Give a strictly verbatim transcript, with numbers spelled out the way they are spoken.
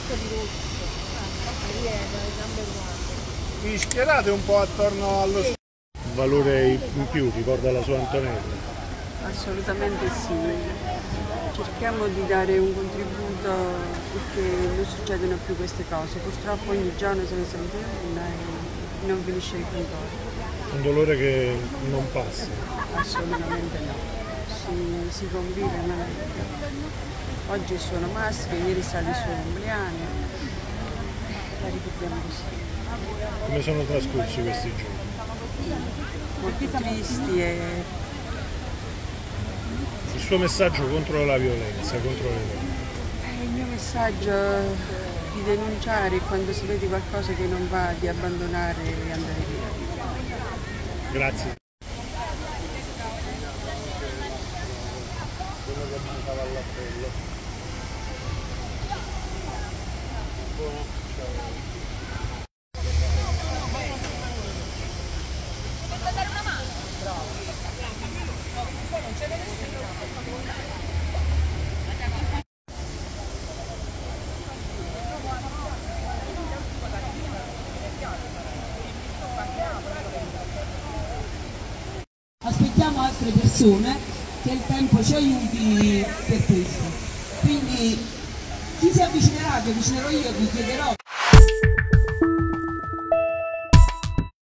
Vi schierate un po' attorno allo sì. Valore in più, ricorda la sua Antonella? Assolutamente sì, cerchiamo di dare un contributo perché non succedono più queste cose, purtroppo ogni giorno se ne sente una e non finisce il controllo. Un dolore che non passa? Assolutamente no, si, si convive ma oggi sono maschio, ieri è stato il suo compleanno, la ricordiamo così. Come sono trascorsi questi giorni? Molto tristi e... Il suo messaggio contro la violenza, contro le donne? Il mio messaggio è di denunciare quando si vede qualcosa che non va, di abbandonare e andare via. Grazie. Aspettiamo altre persone che il tempo ci aiuti per questo. Quindi chi si avvicinerà, che avvicinerò io, vi chiederò